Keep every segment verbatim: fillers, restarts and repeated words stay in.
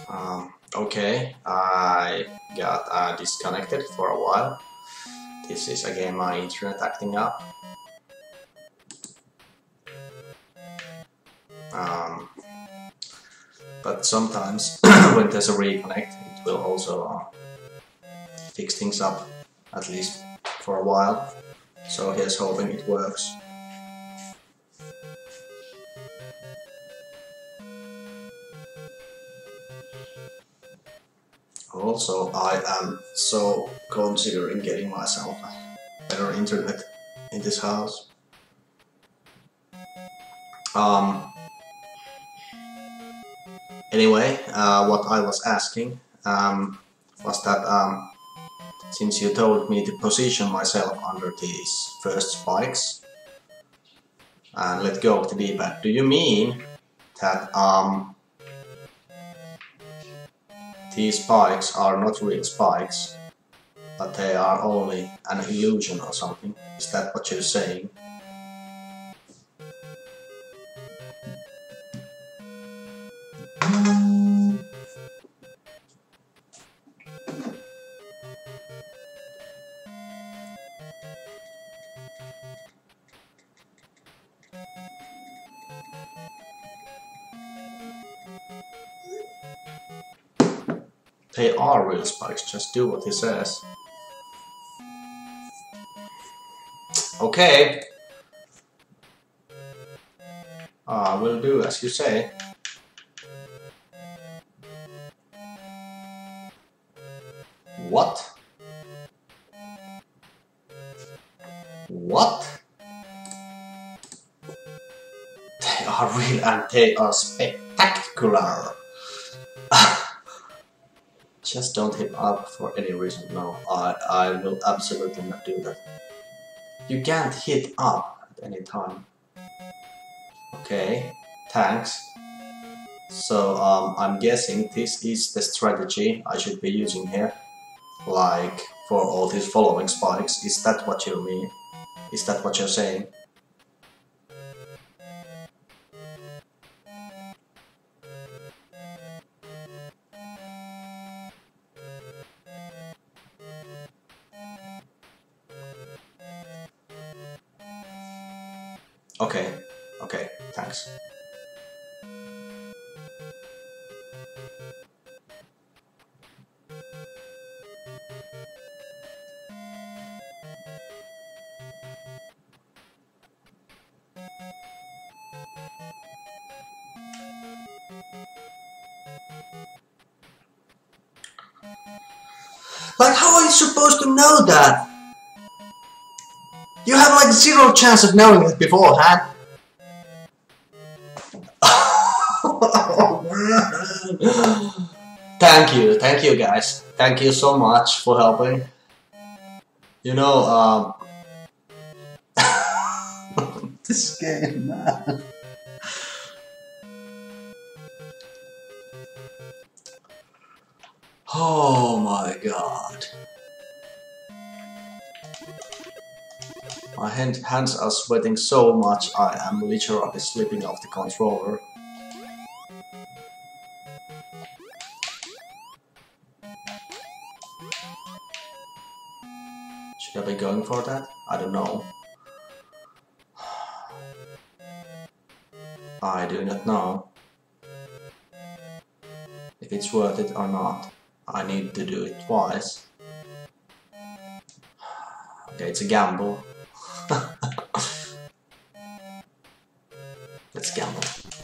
Um, okay, I got uh, disconnected for a while. This is again my internet acting up. Um, but sometimes when there's a reconnect, it will also uh, fix things up, at least for a while. So here's hoping it works. Also, I am so considering getting myself a better internet in this house. Um, anyway, uh, what I was asking um, was that um, since you told me to position myself under these first spikes and let go of the D-pad, do you mean that um, these spikes are not real spikes, but they are only an illusion or something? Is that what you're saying? They are real spikes, just do what he says. Okay. I uh, will do as you say. What? What? They are real and they are spectacular. Just don't hit up for any reason. No, I, I will absolutely not do that. You can't hit up at any time. Okay, thanks. So um, I'm guessing this is the strategy I should be using here. Like for all these following spikes. Is that what you mean? Is that what you're saying? Okay, okay, thanks. Like, how are you supposed to know that? You have like zero chance of knowing it beforehand. Thank you, thank you guys. Thank you so much for helping. You know, um... this game, man. Oh my god. My hand, hands are sweating so much, I am literally slipping off the controller. Should I be going for that? I don't know. I do not know if it's worth it or not. I need to do it twice. Okay, it's a gamble. Let's gamble.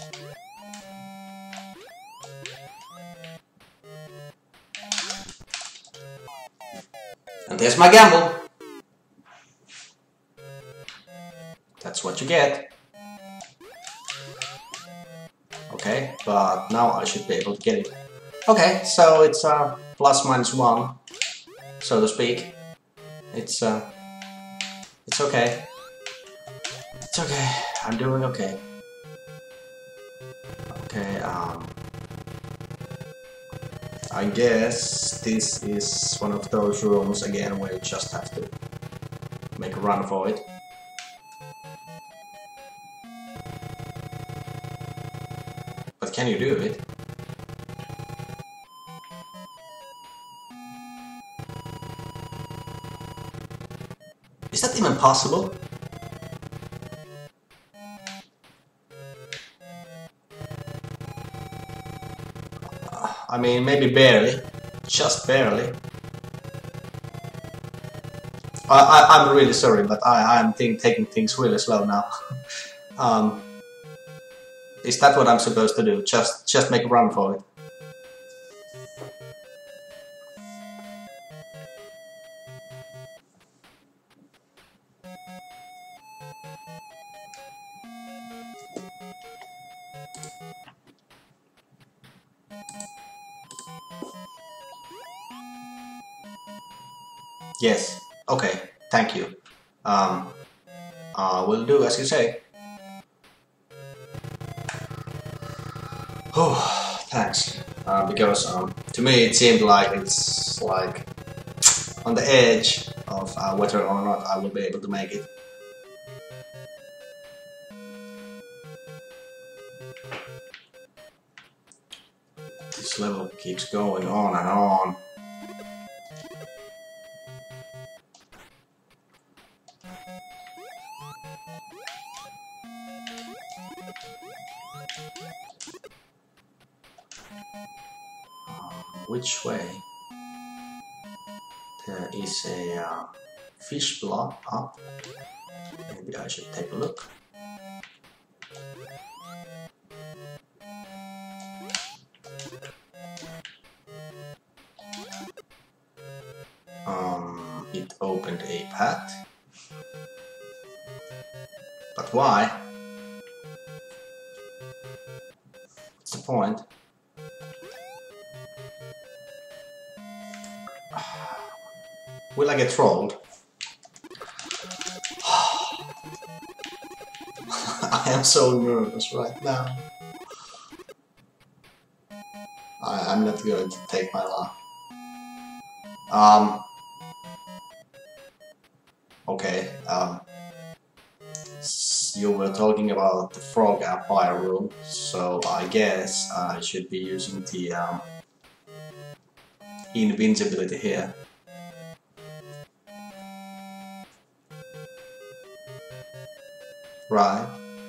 And there's my gamble. That's what you get. Okay, but now I should be able to get it. Okay, so it's uh, plus minus one, so to speak. It's uh, it's okay. It's okay. I'm doing okay. Okay. Um, I guess this is one of those rooms again where you just have to make a run for it. But can you do it? Is that even possible? Uh, I mean, maybe barely. Just barely. I, I, I'm really sorry, but I, I'm think, taking things really slow now. um, is that what I'm supposed to do? Just, just make a run for it? Yes. Okay. Thank you. Um, I will do as you say. Oh, thanks. Uh, because um, to me it seemed like it's like on the edge of uh, whether or not I will be able to make it. This level keeps going on and on. Which way? There is a uh, fish block up. Maybe I should take a look. Um, it opened a path. But why? What's the point? Will I get trolled? I am so nervous right now. I, I'm not going to take my luck. Um. Okay. Um. You were talking about the frog and fire room, so I guess I should be using the um, invincibility here. Right.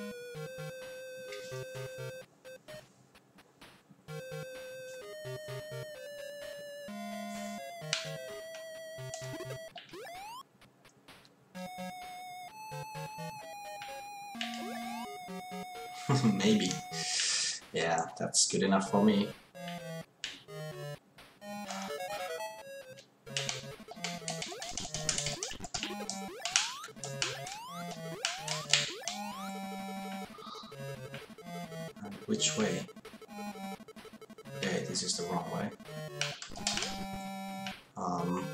Maybe. Yeah, that's good enough for me. And which way? Okay, this is the wrong way. Um...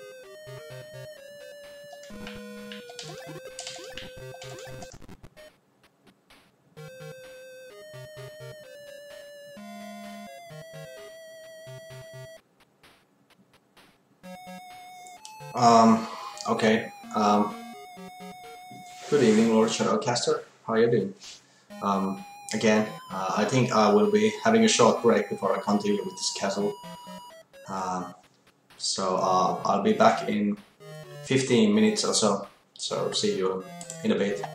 Um, okay. Um, good evening, Lord Shadowcaster. How are you doing? Um, again, uh, I think I will be having a short break before I continue with this castle. Um, so uh, I'll be back in fifteen minutes or so. So see you in a bit.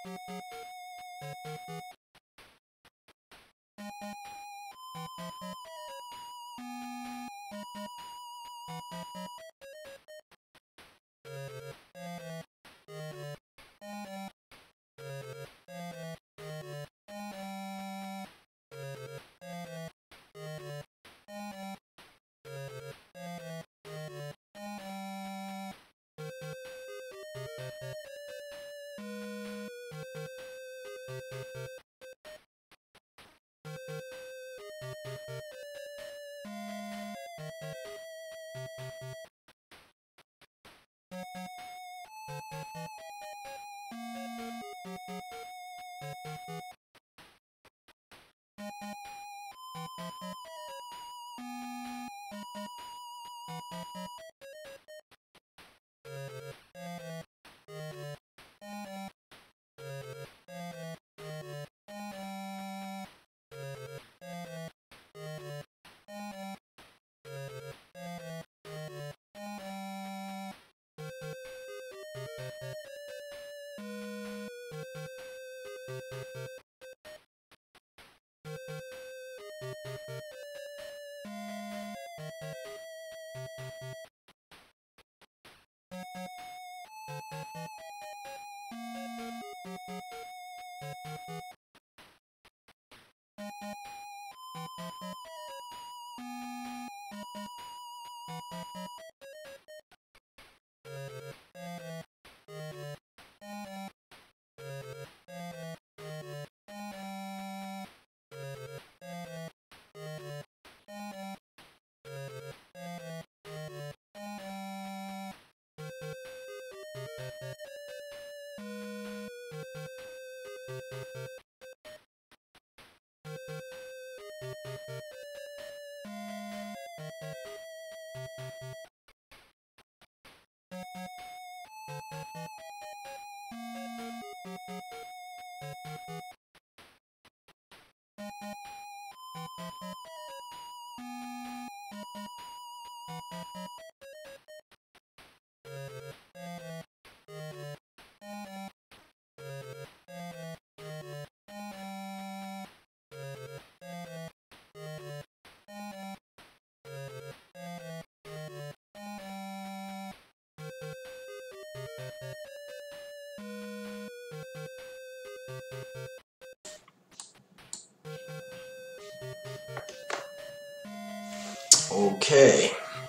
Okay,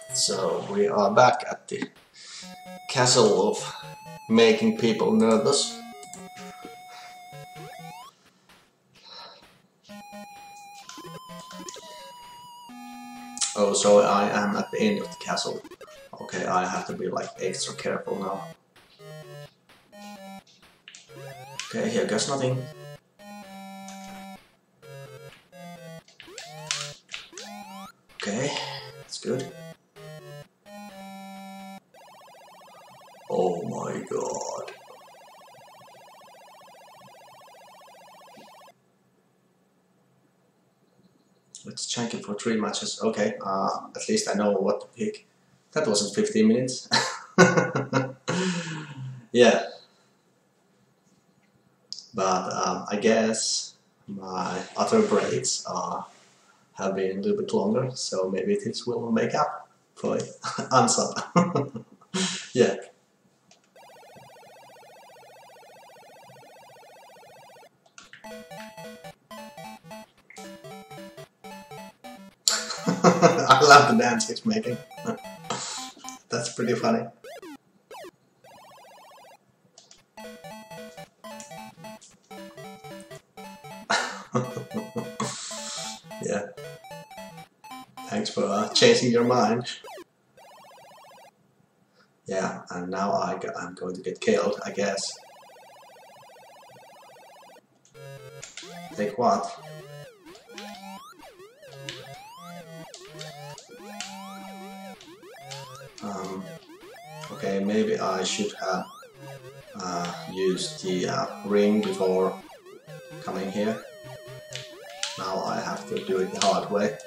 so we are back at the castle of making people nervous. Oh, so I am at the end of the castle. Okay, I have to be like extra careful now. Okay, here goes nothing. Okay, that's good. Oh my god. Let's check it for three matches. Okay, uh, at least I know what to pick. That wasn't fifteen minutes. Yeah. But um, I guess my other breaks are have been a little bit longer, so maybe this will make up for it. Unsub. Yeah. I love the dance it's making. That's pretty funny. Yeah. Thanks for uh, changing your mind. Yeah, and now I go I'm going to get killed, I guess. Take what? Um, okay, maybe I should have uh, used the uh, ring before coming here. Now I have to do it the hard way.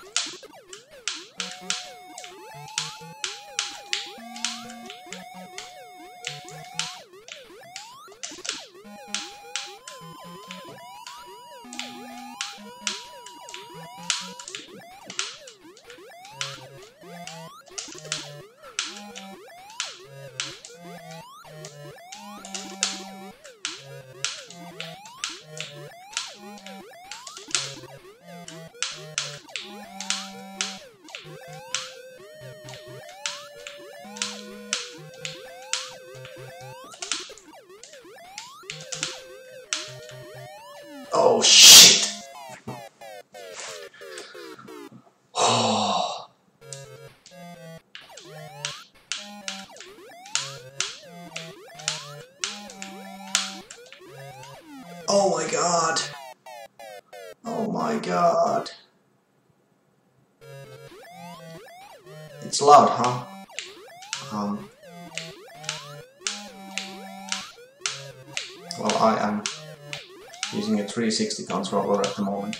Oh shit! Oh. Oh my god! Oh my god! It's loud, huh? Um. Well, I am using a three sixty controller at the moment.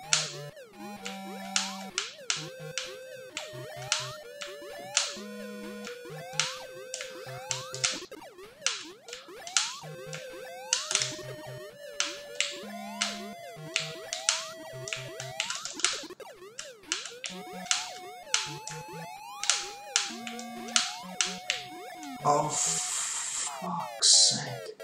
Oh, fuck's sake.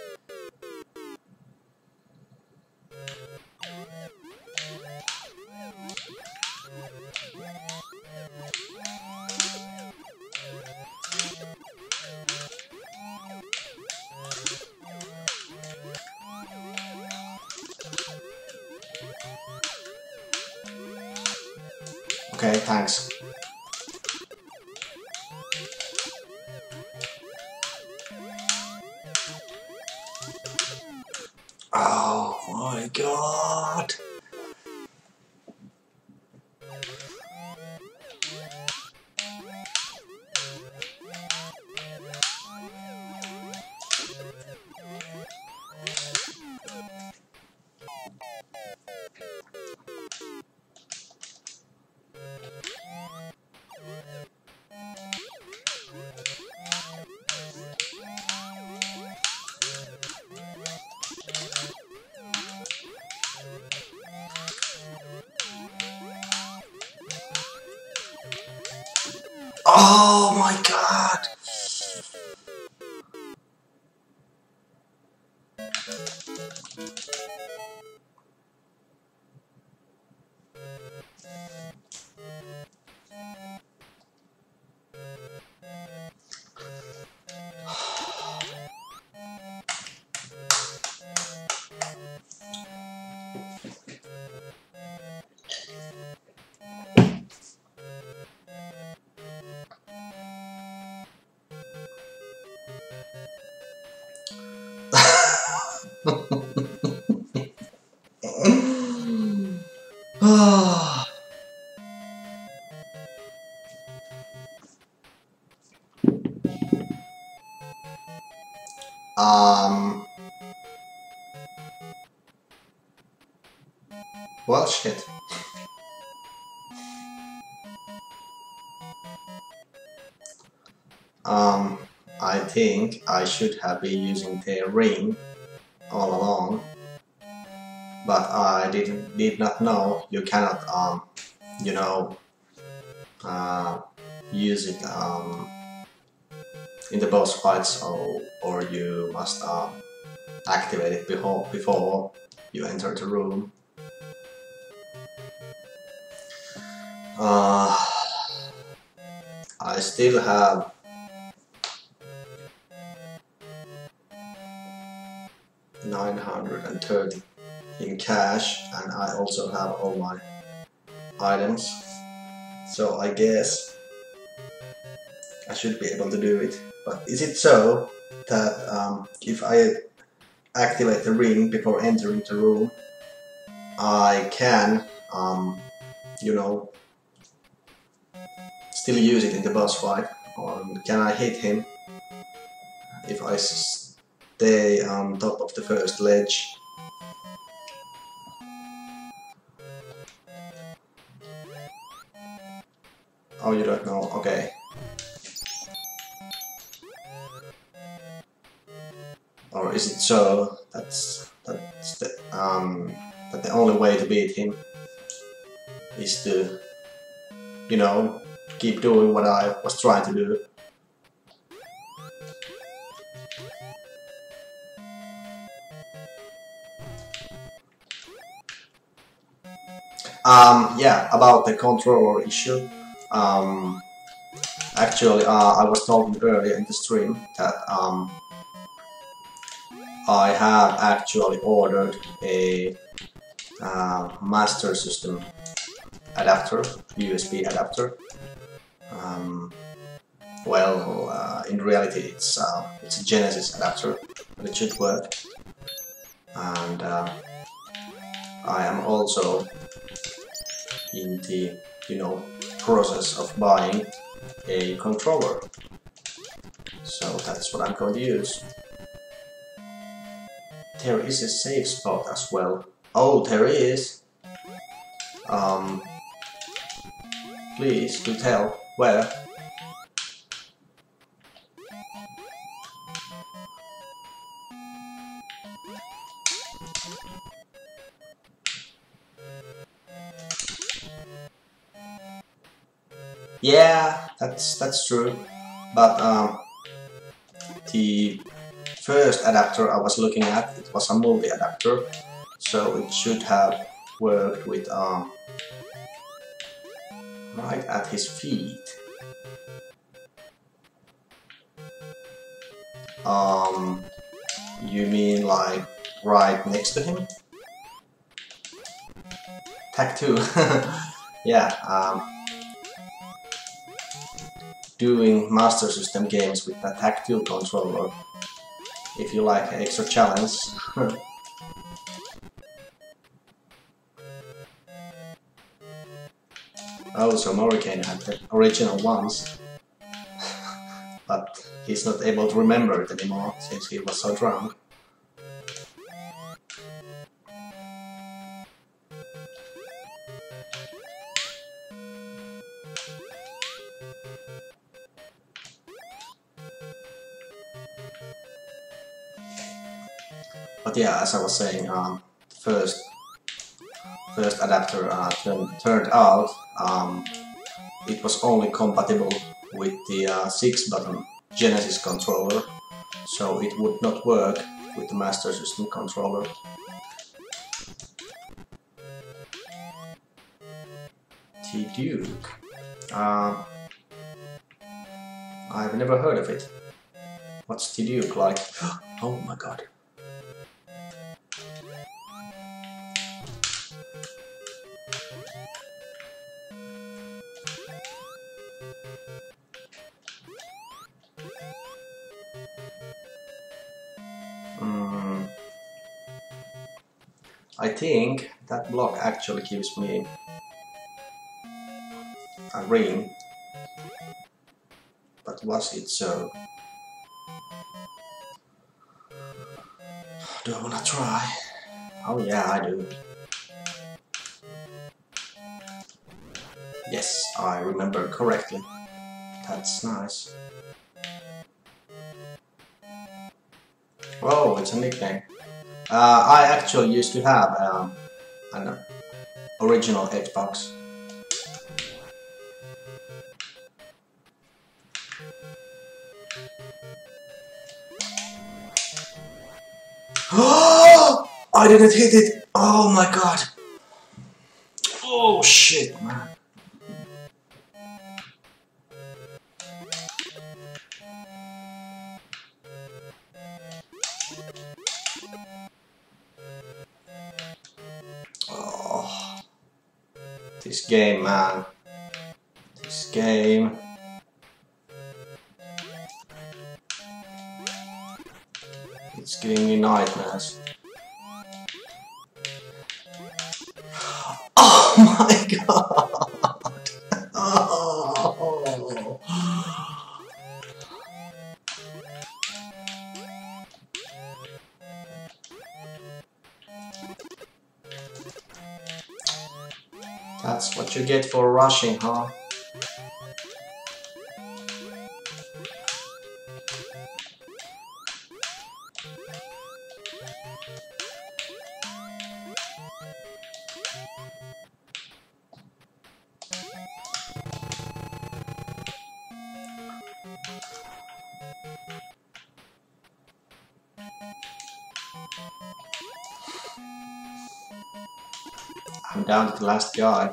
Okay, thanks. Oh my god! Oh my god! um. Well, shit. Um, I think I should have been using the ring all along, but I didn't did not know you cannot um, you know, uh, use it um, in the boss fights, or or you must um, activate it before before you enter the room. Uh, I still have nine hundred thirty in cash, and I also have all my items, so I guess I should be able to do it. But is it so that um, if I activate the ring before entering the room, I can, um, you know, still use it in the boss fight? Or can I hit him if I stay on top of the first ledge? Oh, you don't know? Okay. Or is it so that's that's the um that the only way to beat him is to, you know, keep doing what I was trying to do? Um, yeah, about the controller issue. Um, actually, uh, I was talking earlier in the stream that um, I have actually ordered a uh, Master System adapter, U S B adapter. Um, well, uh, in reality, it's uh, it's a Genesis adapter, but it should work. And uh, I am also in the, you know, process of buying a controller, so that's what I'm going to use. There is a safe spot as well. Oh, there is. Um, please do tell where. Yeah, that's that's true, but um, the first adapter I was looking at, it was a multi-adapter, so it should have worked with um, right at his feet. Um, you mean like right next to him? Tag two. Yeah. Um, doing Master System games with a tactile controller, if you like an extra challenge. Oh, so Morricane had the original ones, but he's not able to remember it anymore since he was so drunk. But yeah, as I was saying, um, first first adapter uh, turned, turned out um, it was only compatible with the uh, six button Genesis controller, so it would not work with the Master System controller. T-Duke. Uh, I've never heard of it. What's T-Duke like? Oh my god. Mm, I think that block actually gives me a ring, but was it so? Do I wanna try? Oh yeah, I do. Yes, I remember correctly. That's nice. Oh, it's a nickname. Uh, I actually used to have um, an original Xbox. Oh! I didn't hit it! Oh my god! Oh shit, man. Oh, this game, man. This game. It's giving me nightmares. Oh my god! Oh. That's what you get for rushing, huh? down to the last guy.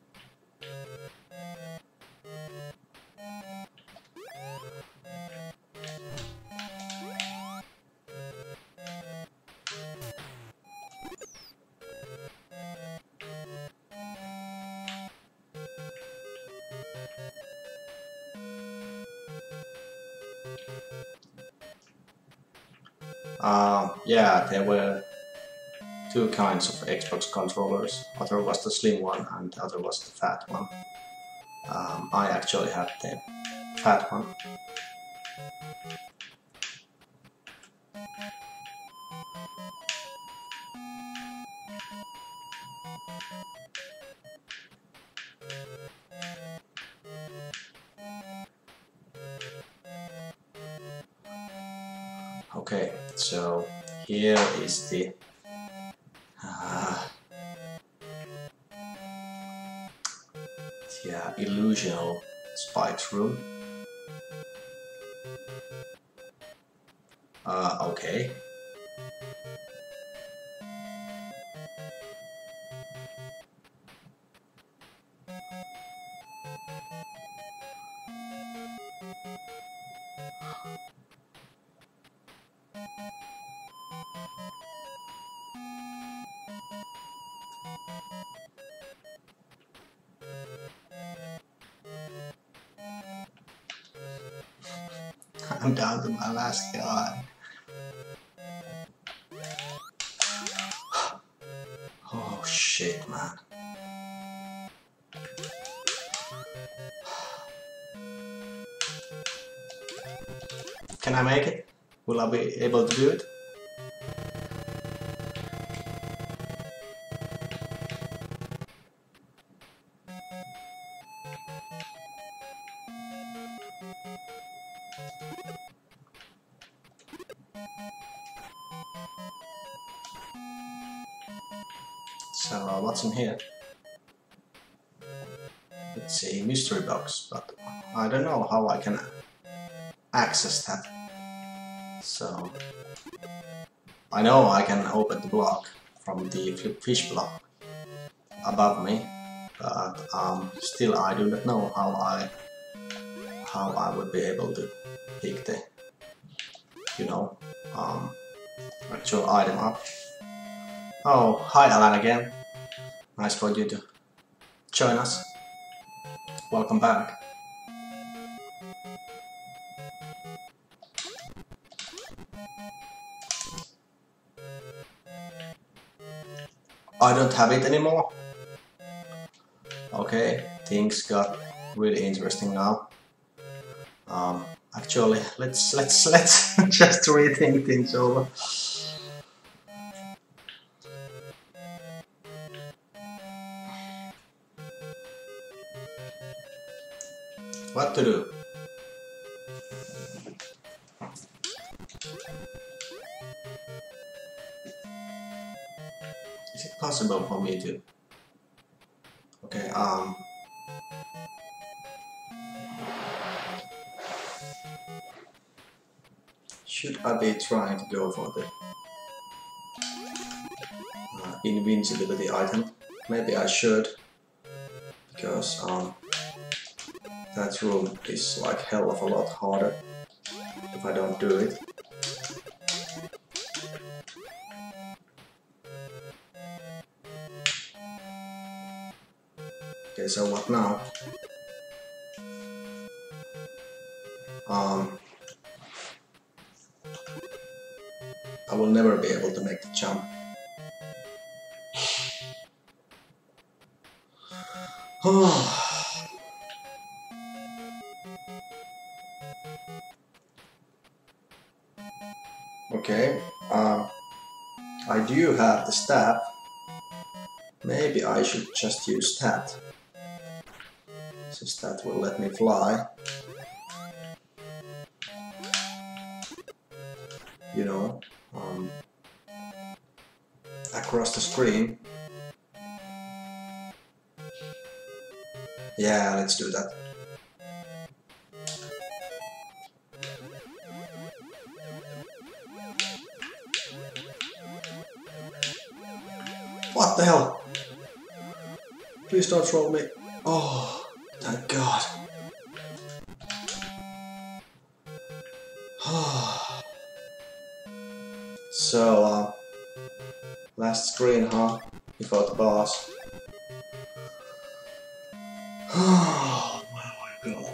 Uh, yeah, there were two kinds of Xbox controllers. Other was the slim one and the other was the fat one. Um, I actually had the fat one. Okay, so here is the uh, yeah, illusional spikes room. Uh, okay. I'm down to my last guy. Oh shit, man. Can I make it? Will I be able to do it? So, uh, what's in here? It's a mystery box, but I don't know how I can access that. So, I know I can open the block from the fish block above me, but um, still I do not know how I how I would be able to pick the, you know, um, actual item up. Oh, hi Alan again. Nice for you to join us. Welcome back. I don't have it anymore. Okay, things got really interesting now. Um, actually, let's let's let's just rethink things over. What to do? Is it possible for me to? Okay, um. Should I be trying to go for the uh, invincibility item? Maybe I should, because um, that room is like hell of a lot harder if I don't do it. Okay, so what now? Um, I will never be able to make the jump. Okay, um, I do have the staff. Maybe I should just use that, since that will let me fly. You know, um, across the screen. Yeah, let's do that. What the hell? Please don't troll me. Oh, thank God. So, uh, last screen, huh? Before the boss. Oh my God.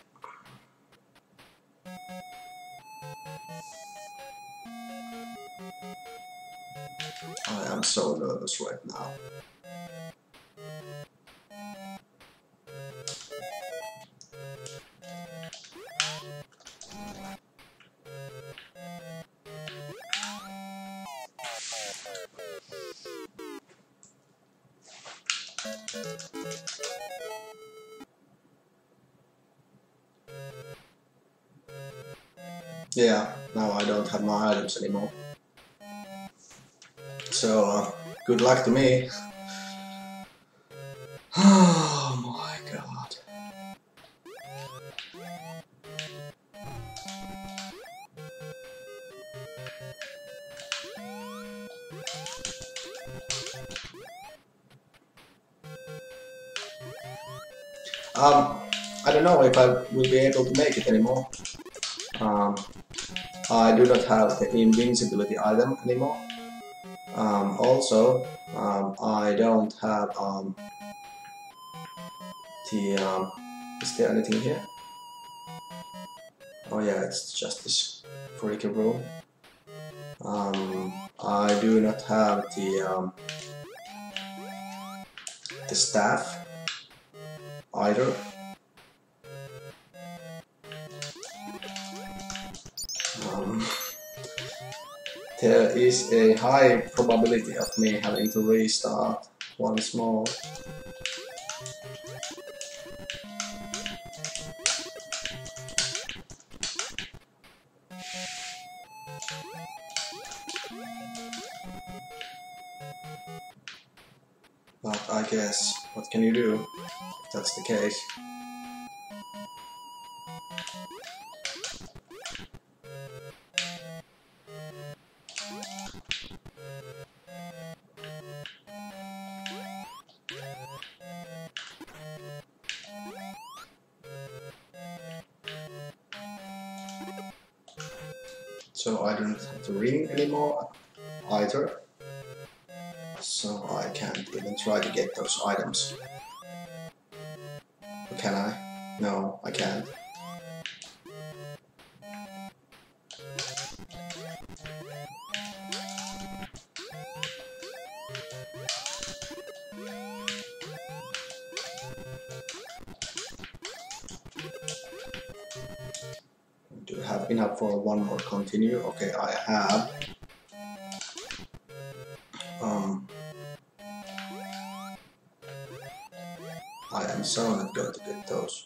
I am so nervous right now. Yeah, now I don't have my items anymore. So, uh, good luck to me. Oh my God. Um, I don't know if I will be able to make it anymore. Um, I do not have the invincibility item anymore. Um, also, um, I don't have um, the... Um, is there anything here? Oh yeah, it's just this freaky room. Um, I do not have the um, the staff either. Um, there is a high probability of me having to restart once more. But I guess, what can you do if that's the case? So I don't have the ring anymore either. So I can't even try to get those items. Can I? No, I can't. Do I have enough for one more continue? Okay, I have. Um, I am so not going to get those.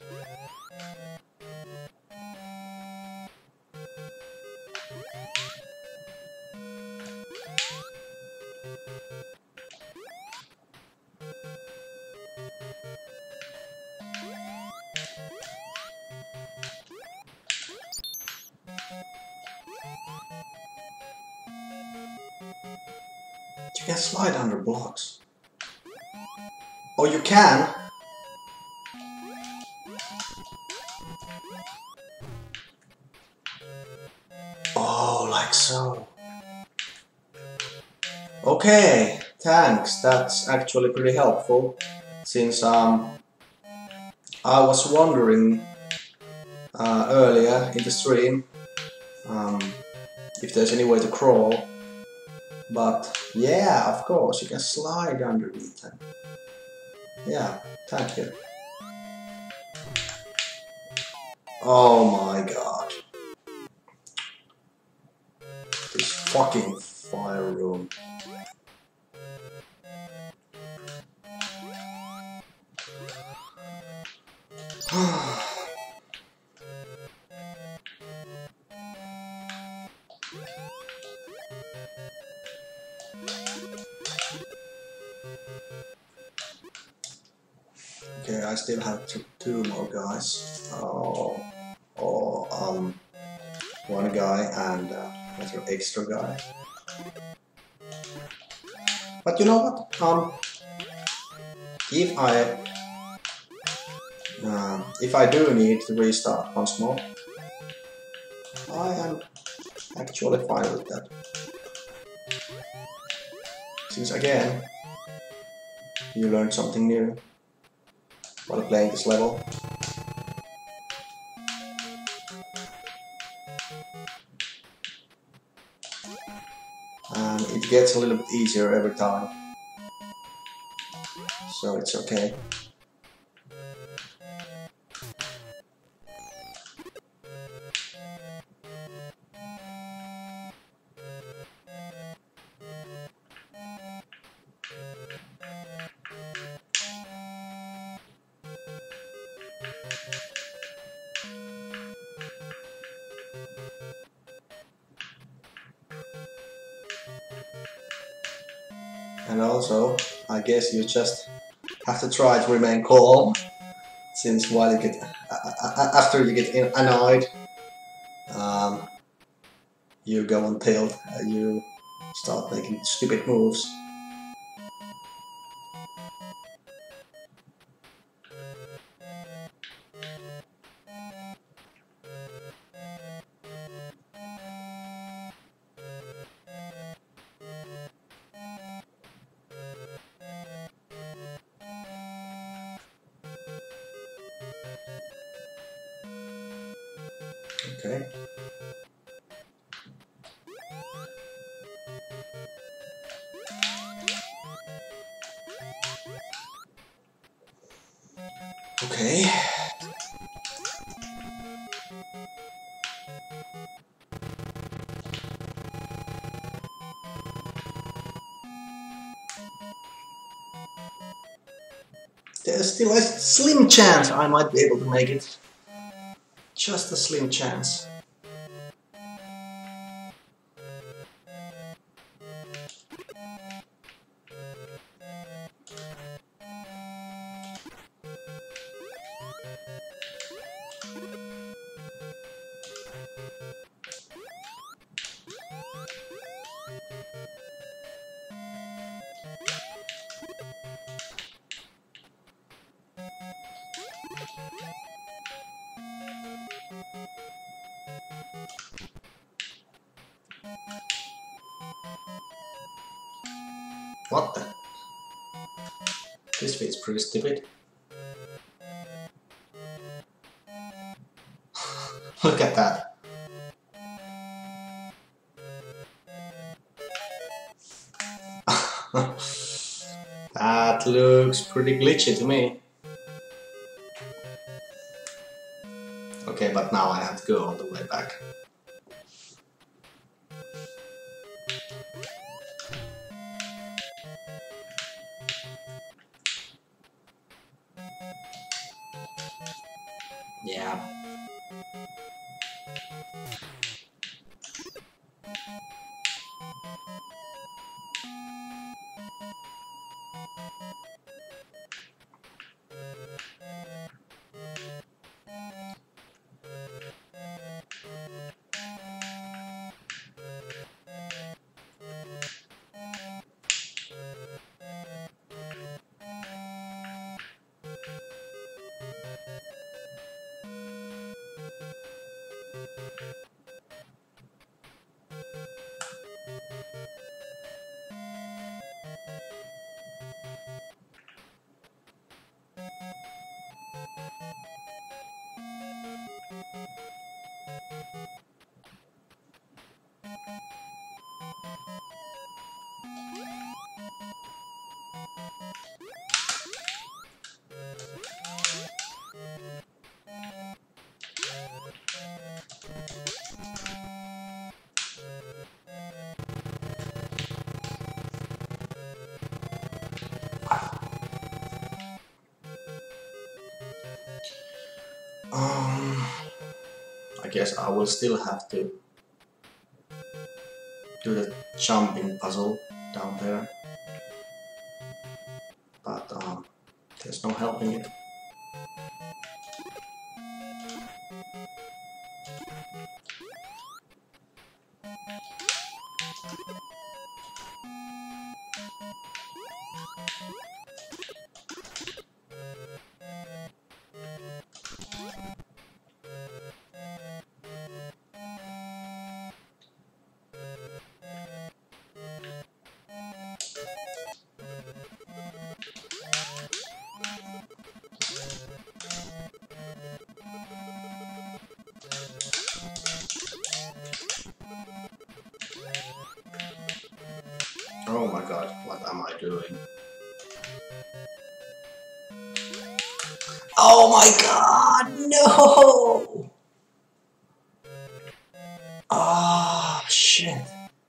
You can slide under blocks. Oh, you can? Oh, like so. Okay, thanks. That's actually pretty helpful. Since um, I was wondering uh, earlier in the stream um, if there's any way to crawl. But yeah, of course, you can slide underneath them. Yeah, thank you. Oh my God. This fucking fire room. Okay, I still have two, two more guys. Oh, oh, um, one guy and uh, another extra guy. But you know what? Um, If I uh, if I do need to restart once more, I am actually fine with that. Since again, you learned something new while playing this level. And it gets a little bit easier every time, so it's okay. And also, I guess you just have to try to remain calm, since while you get uh, after you get annoyed, um, you go on tilt, uh, you start making stupid moves. Okay. Okay. There's still a slim chance I might be able to make it. Just a slim chance. What the? This feels pretty stupid. Look at that. That looks pretty glitchy to me. Okay, but now I have to go all the way back. Yeah. Um, I guess I will still have to do the jumping puzzle down there, but um, there's no helping it. Oh my god, what am I doing? Oh my god, no! Ah, shit.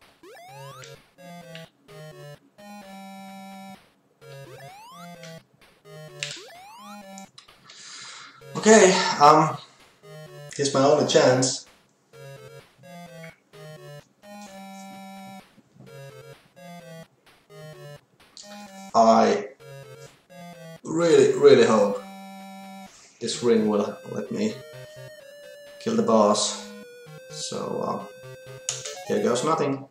Okay, um, here's my only chance. I really, really hope this ring will let me kill the boss. So, uh, here goes nothing.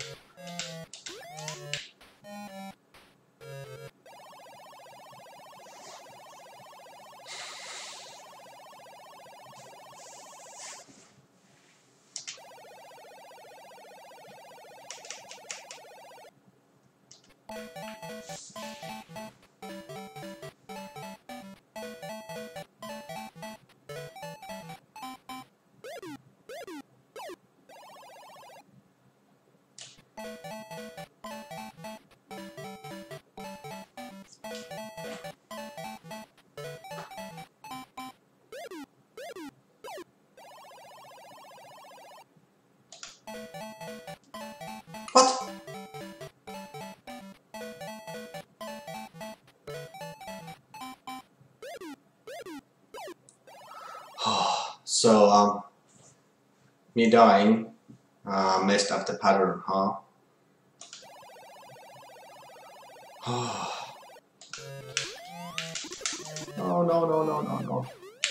What? So, um, me dying uh, messed up the pattern, huh? No, no, no, no, no, no.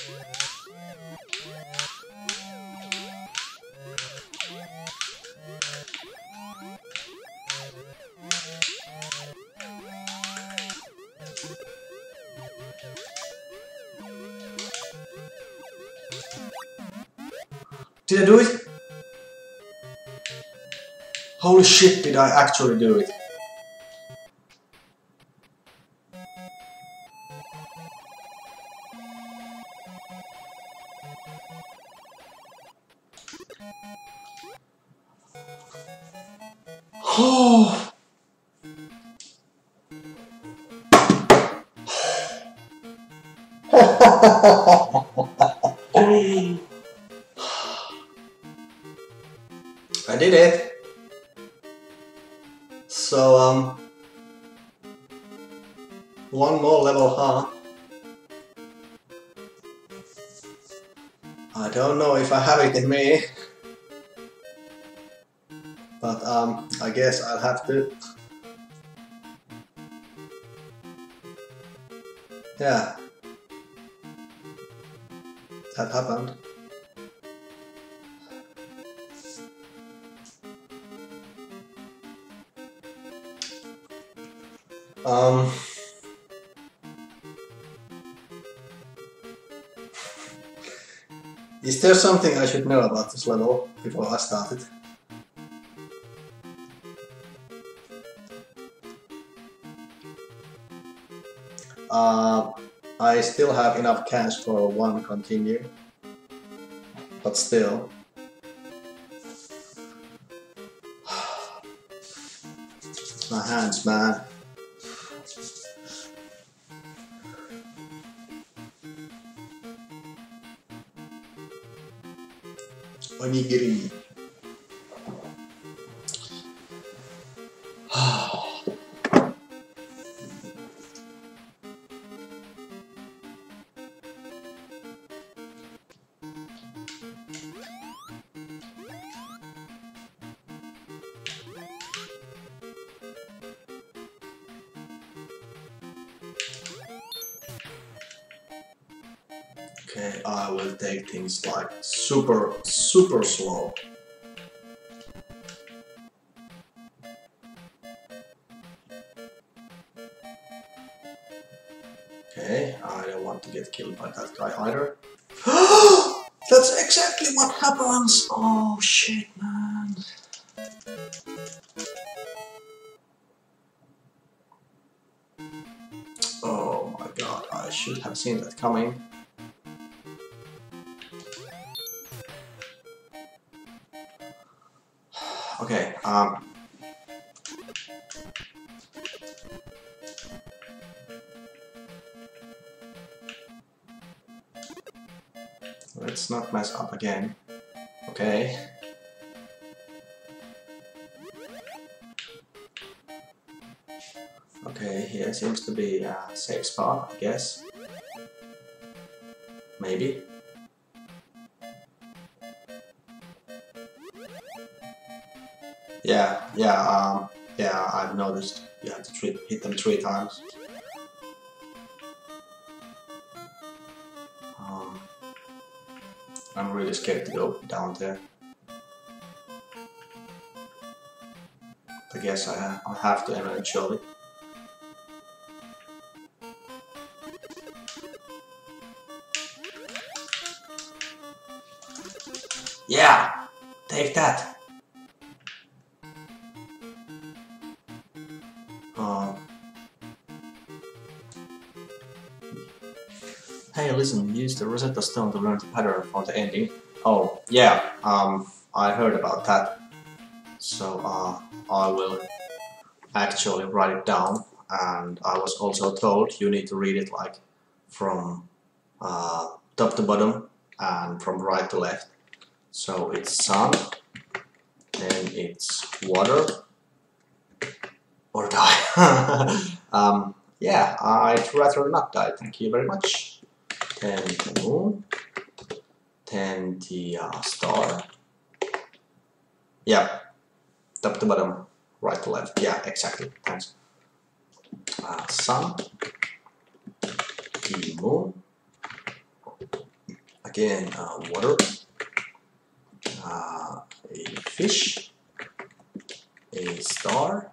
Did I do it? Holy shit, did I actually do it? Oh. I did it. So, um, one more level, huh? I don't know if I have it in me, but um, I guess I'll have to. Yeah, that happened. Um, is there something I should know about this level before I start it? Uh, I still have enough cash for one continue, but still. My hands, man. Onigiri. Okay, I will take things like super, super slow. Okay, I don't want to get killed by that guy either. That's exactly what happens! Oh shit, man. Oh my god, I should have seen that coming. Okay, um... let's not mess up again. Okay. Okay, here seems to be a safe spot, I guess. Maybe. Yeah, yeah, um, yeah, I've noticed you have to three, hit them three times. Um, I'm really scared to go down there. I guess I, ha I have to eventually. Yeah! Take that! Uh, hey, listen, use the Rosetta Stone to learn the pattern for the ending. Oh, yeah, um, I heard about that. So, uh, I will actually write it down. And I was also told you need to read it like from uh, top to bottom and from right to left. So it's sun, then it's water, or die. um, yeah, I'd rather not die, thank you very much. Then the moon, then the uh, star. Yeah, top to bottom, right to left. Yeah, exactly, thanks. Uh, sun, the moon, again uh, water, uh, a fish, a star,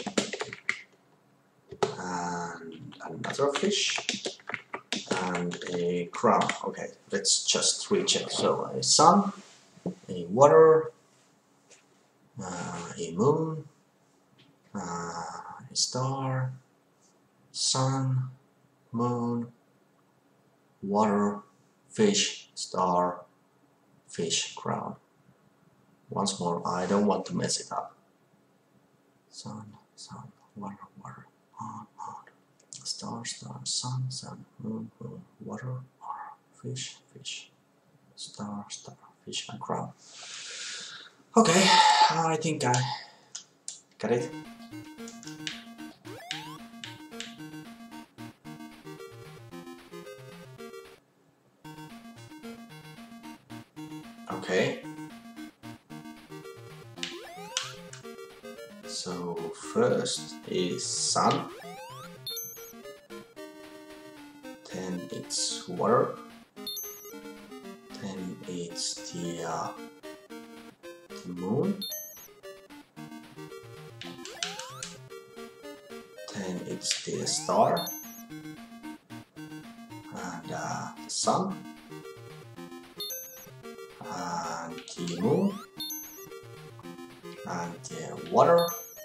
and another fish, and a crown. Okay, let's just recheck. So a sun, a water, uh, a moon, uh, a star, sun, moon, water, fish, star, fish, crown. Once more, I don't want to mess it up. Sun, sun, water, water, on, on. Star, star, sun, sun, moon, moon, water, water, fish, fish, star, star, fish, and crown. Okay, I think I got it. Okay. So first is sun, then it's water, then it's the, uh, the moon, then it's the star, and uh, the sun, and the moon, and the water.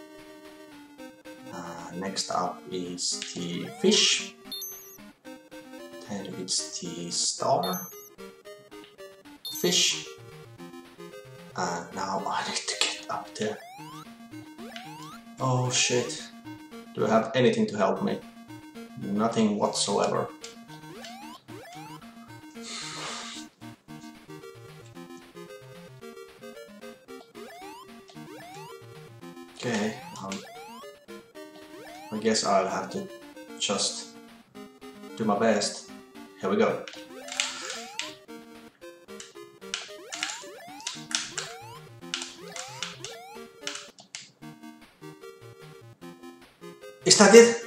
Uh, next up is the fish, then it's the star, the fish, and now I need to get up there. Oh shit, do I have anything to help me? Nothing whatsoever. Okay, um, I guess I'll have to just do my best. Here we go. Is that it?